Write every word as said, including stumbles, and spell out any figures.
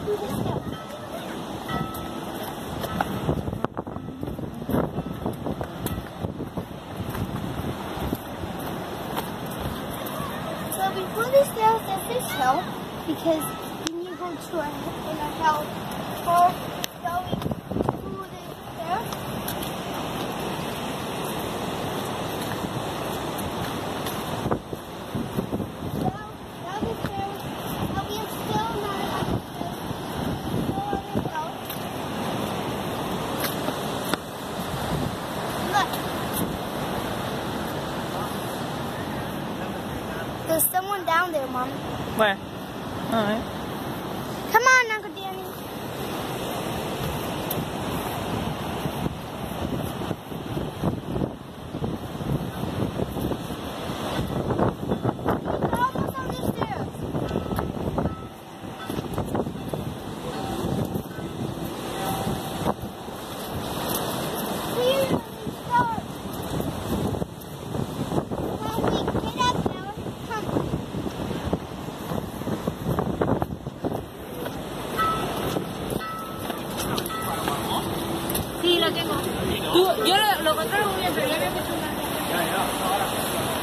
through the stairs. So before the stairs, there's this hill, because when you go to a, in a hill for going through the stairs. Now, now the stairs, now we are still not on the stairs, still on the hill. Look. There's someone down there, Mom. Where? Alright. Come on, Uncle Danny. We're almost on the stairs. Here we start. Mommy, get up now. Come. Sí, lo tengo. Tú, yo lo, lo controlo muy bien, pero ya había hecho una... Ya, ya, ahora.